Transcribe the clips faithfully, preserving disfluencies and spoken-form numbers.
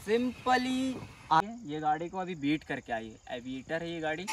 Simply ये गाड़ी को अभी बीट करके आई है। एविएटर है ये गाड़ी।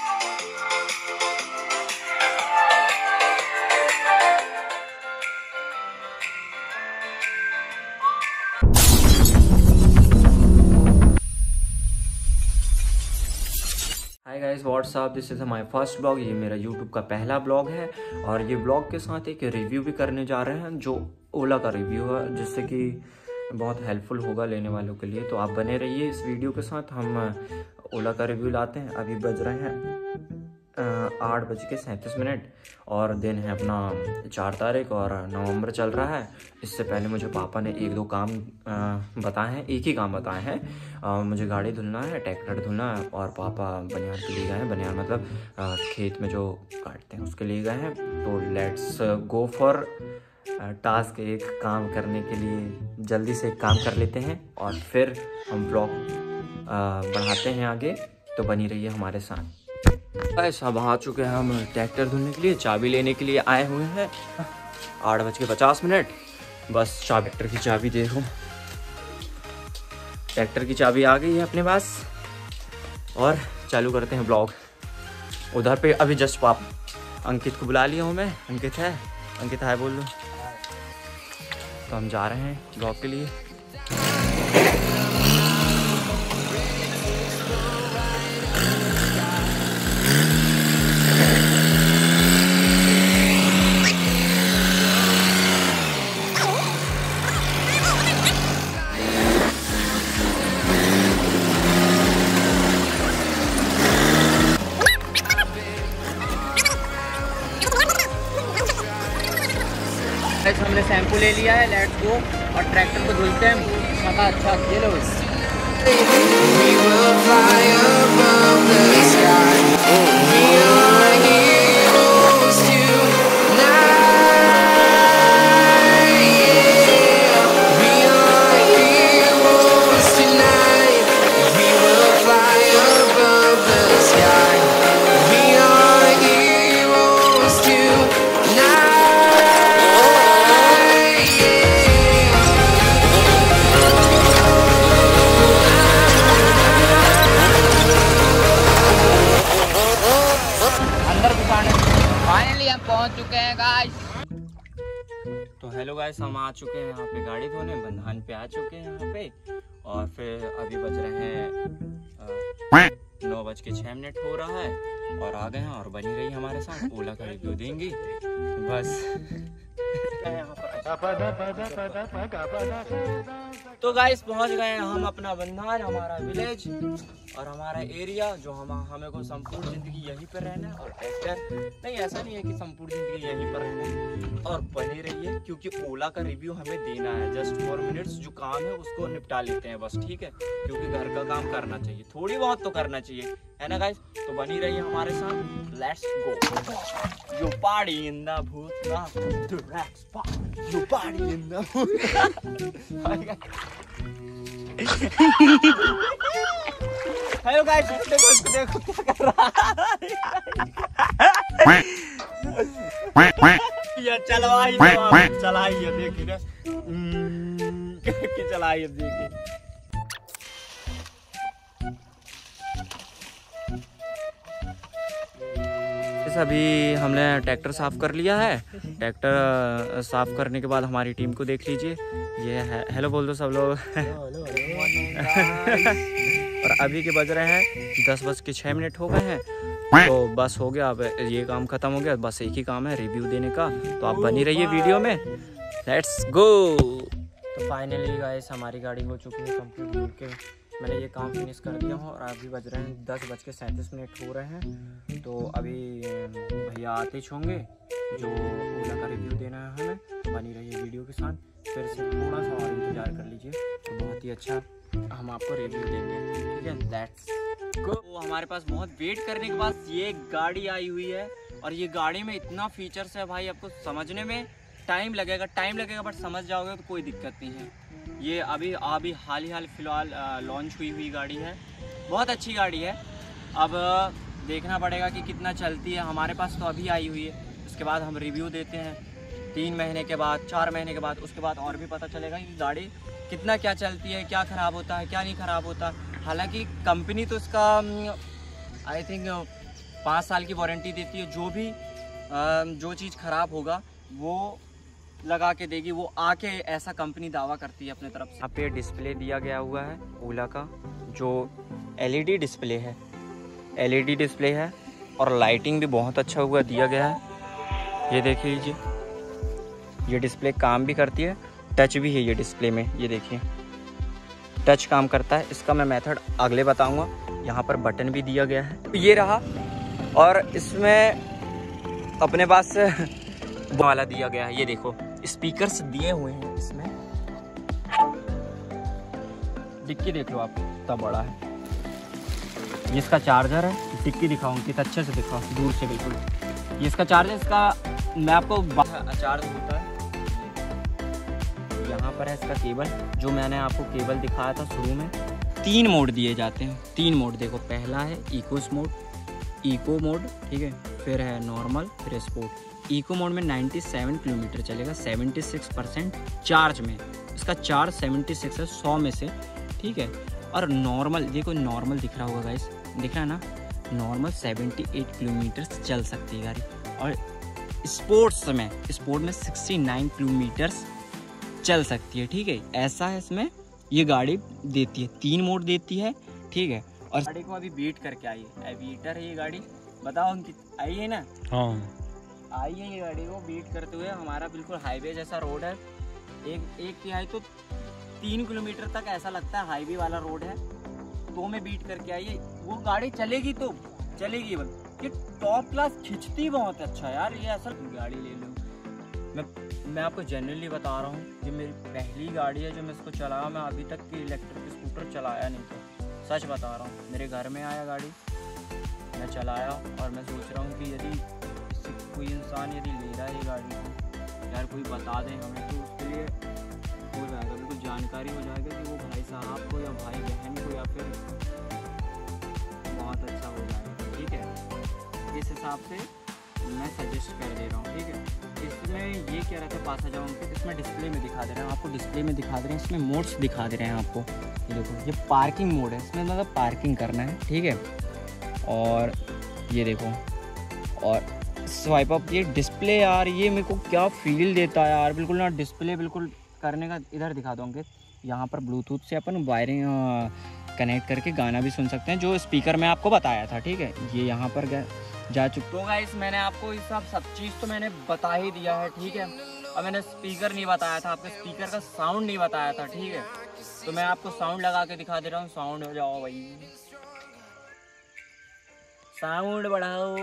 Hi guys what's up, this is my first blog. ये मेरा यूट्यूब का पहला ब्लॉग है और ये ब्लॉग के साथ एक रिव्यू भी करने जा रहे हैं जो ओला का रिव्यू है, जिससे कि बहुत हेल्पफुल होगा लेने वालों के लिए। तो आप बने रहिए इस वीडियो के साथ। हम ओला का रिव्यू लाते हैं। अभी बज रहे हैं आठ बज के सैंतीस मिनट और दिन है अपना चार तारीख और नवंबर चल रहा है। इससे पहले मुझे पापा ने एक दो काम बताए हैं, एक ही काम बताए हैं। मुझे गाड़ी धुलना है, ट्रैक्टर धुलना है और पापा बनियान के लिए गए हैं। बनियान मतलब आ, खेत में जो काटते हैं उसके लिए गए हैं। तो लेट्स गो फॉर टास्क। एक काम करने के लिए जल्दी से एक काम कर लेते हैं और फिर हम ब्लॉग बढ़ाते हैं आगे। तो बनी रहिए हमारे साथ। बस अब आ चुके हैं हम ट्रैक्टर धुलने के लिए, चाबी लेने के लिए आए हुए हैं। आठ बज के पचास मिनट बस चाबी, ट्रैक्टर की चाबी देखो, ट्रैक्टर की चाबी आ गई है अपने पास और चालू करते हैं ब्लॉग। उधर पे अभी जस्ट पाप अंकित को बुला लिया हूँ मैं। अंकित है, अंकित है बोल लो। तो हम जा रहे हैं ब्लॉग के लिए। हमने शैम्पू ले लिया है, लेट्स गो और ट्रैक्टर को धुलते हैं। अच्छा अच्छा ये लो। पहुंच चुके हैं गाइस। तो हेलो गाइस, हम आ चुके हैं यहाँ पे गाड़ी धोने, बंधान पे आ चुके हैं यहाँ पे। और फिर अभी बज रहे हैं नौ बज के छः मिनट हो रहा है और आ गए हैं और बनी रही हमारे साथ। ओला का रिव्यू देंगी बस। तो गाइस पहुंच गए हैं हम अपना बंधान, हमारा विलेज और हमारा एरिया जो हम हमें को संपूर्ण जिंदगी यहीं पर रहना है। और ट्रैक्टर नहीं, ऐसा नहीं है कि संपूर्ण जिंदगी यहीं पर रहना है। और बनी रही है क्योंकि ओला का रिव्यू हमें देना है। जस्ट फोर मिनट्स जो काम है उसको निपटा लेते हैं बस, ठीक है, क्योंकि घर का काम करना चाहिए, थोड़ी बहुत तो करना चाहिए, है ना गाइस। तो बनी रही है हमारे साथ। Let's go. You party in the भूतना, the rack spot, you party in the भूतना। हेलो गाइस, देखो देखो क्या कर रहा है। ये चलवाई चलाइए, देखिए ना कि चलाइए, देखिए। अभी हमने ट्रैक्टर साफ कर लिया है। ट्रैक्टर साफ करने के बाद हमारी टीम को देख लीजिए। ये है, हेलो बोल दो सब लोग। और अभी के बज रहे हैं दस बज के छः मिनट हो गए हैं। तो बस हो गया, अब ये काम खत्म हो गया। बस एक ही काम है रिव्यू देने का। तो आप बनी रहिए वीडियो में। Let's go. तो फाइनली गाइस हमारी गाड़ी हो चुकी है कंप्लीट। धुल के मैंने ये काम फिनिश कर दिया हूँ और अभी बज रहे हैं दस बज के सैंतीस मिनट हो रहे हैं। तो अभी भैया आते ही होंगे जो ओला का रिव्यू देना है हमें। तो बनी रहिए वीडियो के साथ। फिर से थोड़ा सा और इंतज़ार कर लीजिए, तो बहुत ही अच्छा हम आपको रिव्यू देंगे, ठीक है। Let's go. तो हमारे पास बहुत वेट करने के बाद ये गाड़ी आई हुई है और ये गाड़ी में इतना फीचर्स है भाई, आपको समझने में टाइम लगेगा टाइम लगेगा बट समझ जाओगे तो कोई दिक्कत नहीं है। ये अभी अभी हाल ही हाल फिलहाल लॉन्च हुई हुई गाड़ी है, बहुत अच्छी गाड़ी है। अब देखना पड़ेगा कि कितना चलती है। हमारे पास तो अभी आई हुई है, उसके बाद हम रिव्यू देते हैं तीन महीने के बाद, चार महीने के बाद, उसके बाद और भी पता चलेगा कि गाड़ी कितना क्या चलती है, क्या ख़राब होता है, क्या नहीं ख़राब होता। हालांकि कंपनी तो इसका आई थिंक पाँच साल की वारंटी देती है। जो भी जो चीज़ ख़राब होगा वो लगा के देगी, वो आके ऐसा कंपनी दावा करती है अपने तरफ से। यहाँ पे डिस्प्ले दिया गया हुआ है ओला का, जो एलईडी डिस्प्ले है, एलईडी डिस्प्ले है और लाइटिंग भी बहुत अच्छा हुआ दिया गया है। ये देख लीजिए, ये डिस्प्ले काम भी करती है, टच भी है ये डिस्प्ले में, ये देखिए टच काम करता है। इसका मैं मेथड अगले बताऊंगा। यहाँ पर बटन भी दिया गया है, तो ये रहा। और इसमें अपने पास वाला दिया गया है, ये देखो स्पीकर्स दिए हुए हैं इसमें। डिक्की देख लो आप, कितना बड़ा है। ये इसका चार्जर है, डिक्की दिखाऊँ कि अच्छे से दिखाओ दूर से बिल्कुल। ये इसका चार्जर, इसका मैं आपको चार्ज होता है। यहाँ पर है इसका केबल, जो मैंने आपको केबल दिखाया था शुरू में। तीन मोड दिए जाते हैं, तीन मोड देखो। पहला है इको मोड, इको मोड, ठीक है। फिर है नॉर्मल, फिर स्पोर्ट। इको मोड में सत्तानवे किलोमीटर चलेगा, छिहत्तर परसेंट चार्ज में। इसका चार्ज छिहत्तर है सौ में से, ठीक है। और नॉर्मल, देखो नॉर्मल दिख रहा होगा गाइस, दिख रहा है ना, नॉर्मल अठहत्तर किलोमीटर चल सकती है गाड़ी। और स्पोर्ट्स में स्पोर्ट में उनहत्तर किलोमीटर चल सकती है, ठीक है। ऐसा है इसमें, ये गाड़ी देती है, तीन मोड देती है, ठीक है। और गाड़ी को अभी बीट करके आई है, एविएटर है ये गाड़ी। बताओ अंकित, आई है ना? हाँ आई है ये गाड़ी को बीट करते हुए। हमारा बिल्कुल हाईवे जैसा रोड है, एक एक तिहाई तो तीन किलोमीटर तक ऐसा लगता है हाईवे वाला रोड है, तो में बीट करके आई है। वो गाड़ी चलेगी तो चलेगी बस। ये टॉप क्लास खिंचती बहुत अच्छा यार, ये ऐसा गाड़ी ले लो। मैं मैं आपको जनरली बता रहा हूँ, ये मेरी पहली गाड़ी है जो मैं इसको चलाया। मैं अभी तक की इलेक्ट्रिक स्कूटर चलाया नहीं था, सच बता रहा हूँ। मेरे घर में आया गाड़ी, मैं चलाया और मैं सोच रहा हूँ कि यदि इससे कोई इंसान यदि ले रहा है ये गाड़ी को, यार कोई बता दें हमें, तो उसके लिए हो जाएगा, बिल्कुल जानकारी हो जाएगा कि वो भाई साहब को या भाई बहन को या फिर बहुत अच्छा हो जाएगा, ठीक है। इस हिसाब से मैं सजेस्ट कर दे रहा हूँ, ठीक है। इसमें ये क्या रहता है, पास आ जाऊँगा, इसमें डिस्प्ले में दिखा दे रहे हैं आपको, डिस्प्ले में दिखा दे रहे हैं, इसमें मोड्स दिखा दे रहे हैं आपको। ये देखो, ये पार्किंग मोड है, इसमें मतलब पार्किंग करना है, ठीक है। और ये देखो, और स्वाइप अप, ये डिस्प्ले यार, ये मेरे को क्या फील देता है यार, बिल्कुल ना डिस्प्ले बिल्कुल करने का। इधर दिखा दूँगे, यहाँ पर ब्लूटूथ से अपन वायरिंग कनेक्ट करके गाना भी सुन सकते हैं, जो स्पीकर में आपको बताया था, ठीक है। ये यहाँ पर जा चुका। तो गाइस मैंने आपको इस सब सब चीज़ तो मैंने बता ही दिया है, ठीक है। और मैंने स्पीकर नहीं बताया था आपको, स्पीकर का साउंड नहीं बताया था, ठीक है। तो मैं आपको साउंड लगा के दिखा दे रहा हूँ। साउंड हो जाओ भाई, साउंड बढ़ाओ,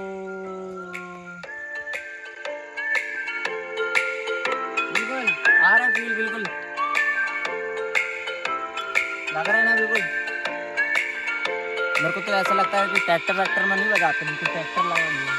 बिल्कुल आ रहा है फील, बिल्कुल लग रहा है ना, बिल्कुल। मेरे को तो ऐसा लगता है कि ट्रैक्टर वैक्टर में नहीं बजाते, बिल्कुल ट्रैक्टर लगा दिया।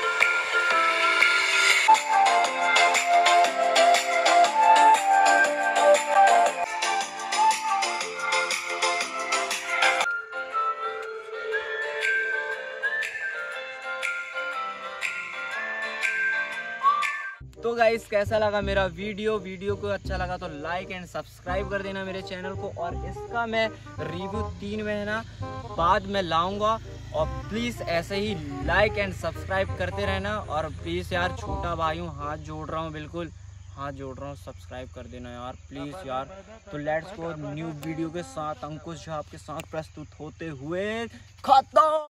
तो गाइस कैसा लगा मेरा वीडियो? वीडियो को अच्छा लगा तो लाइक एंड सब्सक्राइब कर देना मेरे चैनल को। और इसका मैं रिव्यू तीन महीना बाद में लाऊंगा। और प्लीज़ ऐसे ही लाइक एंड सब्सक्राइब करते रहना। और प्लीज़ यार छोटा भाई हूँ, हाथ जोड़ रहा हूँ, बिल्कुल हाथ जोड़ रहा हूँ, सब्सक्राइब कर देना यार प्लीज़ यार। तो लेट्स गो न्यू वीडियो के साथ अंकुश झा आपके साथ प्रस्तुत होते हुए खत्म।